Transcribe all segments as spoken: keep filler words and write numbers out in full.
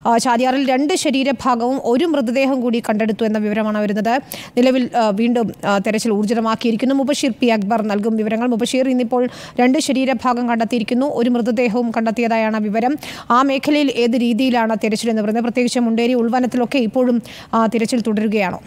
ചാലിയാറിൽ രണ്ട് ശരീരഭാഗവും ഒരു മൃതദേഹം കൂടി കണ്ടെടുത്തു എന്ന വിവരമാണ് വരുന്നത്. നിലവിൽ വീണ്ടും തെരച്ചിൽ ഊർജിതമാക്കിയിരിക്കുന്നു. മുബഷീർ പി അക്ബർ നൽകും വിവരങ്ങൾ. മുബഷീർ, ഇന്നിപ്പോൾ രണ്ട് ശരീരഭാഗം കണ്ടെത്തിയിരിക്കുന്നു, ഒരു മൃതദേഹവും കണ്ടെത്തിയതായാണ് വിവരം. ആ മേഖലയിൽ ഏത് രീതിയിലാണ് തെരച്ചിൽ എന്ന് പറയുന്നത്? പ്രത്യേകിച്ച് മുണ്ടേരി ഉൾവനത്തിലൊക്കെ ഇപ്പോഴും തിരച്ചിൽ തുടരുകയാണോ?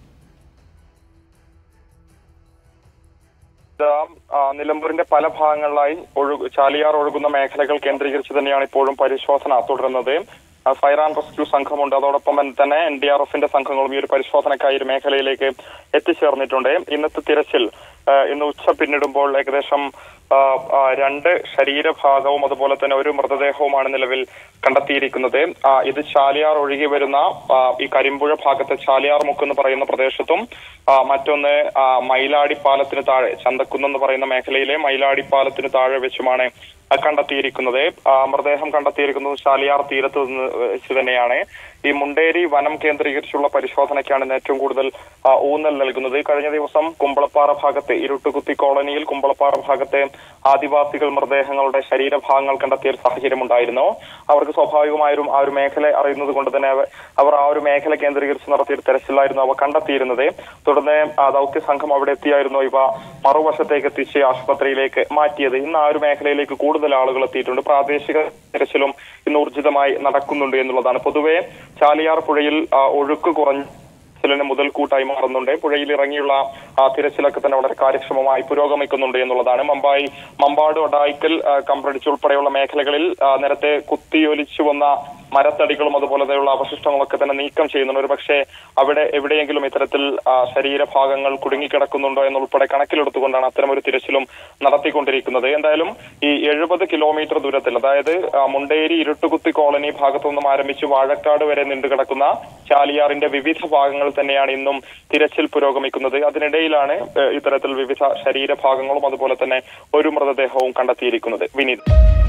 നിലമ്പൂരിന്റെ പല ഭാഗങ്ങളിലായി ഒഴുകു ചാലിയാർ ഒഴുകുന്ന മേഖലകൾ കേന്ദ്രീകരിച്ച് തന്നെയാണ് ഇപ്പോഴും പരിശോധന തുടരുന്നത്. ഫയർ ആൻഡ് റെസ്ക്യൂ സംഘമുണ്ട്, അതോടൊപ്പം തന്നെ എൻ ഡി ആർ എഫിന്റെ സംഘങ്ങളും ഈ ഒരു പരിശോധനയ്ക്കായി ഒരു മേഖലയിലേക്ക് എത്തിച്ചേർന്നിട്ടുണ്ട്. ഇന്നത്തെ തിരച്ചിൽ ഇന്ന് ഉച്ച പിന്നിടുമ്പോൾ ഏകദേശം രണ്ട് ശരീരഭാഗവും അതുപോലെ തന്നെ ഒരു മൃതദേഹവുമാണ് നിലവിൽ കണ്ടെത്തിയിരിക്കുന്നത്. ഇത് ചാലിയാർ ഒഴുകി വരുന്ന ഈ കരിമ്പുഴ ഭാഗത്തെ ചാലിയാർ മുക്ക് എന്ന് പറയുന്ന പ്രദേശത്തും മറ്റൊന്ന് മൈലാടി പാലത്തിന് താഴെ ചന്തക്കുന്ന് പറയുന്ന മേഖലയിലെ മൈലാടി പാലത്തിന് താഴെ വെച്ചുമാണ് കണ്ടെത്തിയിരിക്കുന്നത്. മൃതദേഹം കണ്ടെത്തിയിരിക്കുന്നത് ചാലിയാർ തീരത്ത് നിന്ന് വെച്ച് തന്നെയാണ്. ഈ മുണ്ടേരി വനം കേന്ദ്രീകരിച്ചുള്ള പരിശോധനയ്ക്കാണ് ഇന്ന് ഏറ്റവും കൂടുതൽ ഊന്നൽ നൽകുന്നത്. കഴിഞ്ഞ ദിവസം കുമ്പളപ്പാറ ഭാഗത്തെ ഇരുട്ടുകുത്തി കോളനിയിൽ കുമ്പളപ്പാറ ഭാഗത്തെ ആദിവാസികൾ മൃതദേഹങ്ങളുടെ ശരീരഭാഗങ്ങൾ കണ്ടെത്തിയ ഒരു സാഹചര്യം ഉണ്ടായിരുന്നു. അവർക്ക് സ്വാഭാവികമായും ആ ഒരു മേഖല അറിയുന്നത് കൊണ്ട് തന്നെ അവർ ആ ഒരു മേഖല കേന്ദ്രീകരിച്ച് നടത്തിയ തെരച്ചിലായിരുന്നു അവ കണ്ടെത്തിയിരുന്നത്. തുടർന്ന് ദൗത്യ സംഘം അവിടെ എത്തിയായിരുന്നു ഇവ മറുവശത്തേക്ക് എത്തിച്ച് ആശുപത്രിയിലേക്ക് മാറ്റിയത്. ഇന്ന് ആ ഒരു മേഖലയിലേക്ക് കൂടുതൽ ആളുകൾ എത്തിയിട്ടുണ്ട്. പ്രാദേശിക തെരച്ചിലും ഇന്ന് ഊർജിതമായി നടക്കുന്നുണ്ട് എന്നുള്ളതാണ്. പൊതുവെ ചാലിയാർ പുഴയിൽ ഒഴുക്ക് കുറഞ്ഞ തിരച്ചിലിന് മുതൽക്കൂട്ടായി മാറുന്നുണ്ട്. പുഴയിൽ ഇറങ്ങിയുള്ള തിരച്ചിലൊക്കെ തന്നെ വളരെ കാര്യക്ഷമമായി പുരോഗമിക്കുന്നുണ്ട് എന്നുള്ളതാണ്. മമ്പായി മമ്പാട് ഒടായിക്കൽ കമ്പ്രടിച്ച് ഉൾപ്പെടെയുള്ള മേഖലകളിൽ നേരത്തെ കുത്തിയൊലിച്ചു വന്ന മരത്തടികളും അതുപോലെയുള്ള അവശിഷ്ടങ്ങളൊക്കെ തന്നെ നീക്കം ചെയ്യുന്നുണ്ട്. ഒരു പക്ഷേ അവിടെ എവിടെയെങ്കിലും ഇത്തരത്തിൽ ശരീരഭാഗങ്ങൾ കുടുങ്ങിക്കിടക്കുന്നുണ്ടോ എന്നുൾപ്പെടെ കണക്കിലെടുത്തുകൊണ്ടാണ് അത്തരമൊരു തിരച്ചിലും നടത്തിക്കൊണ്ടിരിക്കുന്നത്. എന്തായാലും ഈ എഴുപത് കിലോമീറ്റർ ദൂരത്തിൽ, അതായത് മുണ്ടേരി ഇരുട്ടുകുത്തി കോളനി ഭാഗത്തു നിന്നും ആരംഭിച്ച് വാഴക്കാട് വരെ നീണ്ടുകിടക്കുന്ന ചാലിയാറിന്റെ വിവിധ ഭാഗങ്ങൾ തന്നെയാണ് ഇന്നും തിരച്ചിൽ പുരോഗമിക്കുന്നത്. അതിനിടയിലാണ് ഇത്തരത്തിൽ വിവിധ ശരീരഭാഗങ്ങളും അതുപോലെ തന്നെ ഒരു മൃതദേഹവും കണ്ടെത്തിയിരിക്കുന്നത്. വിനീത്.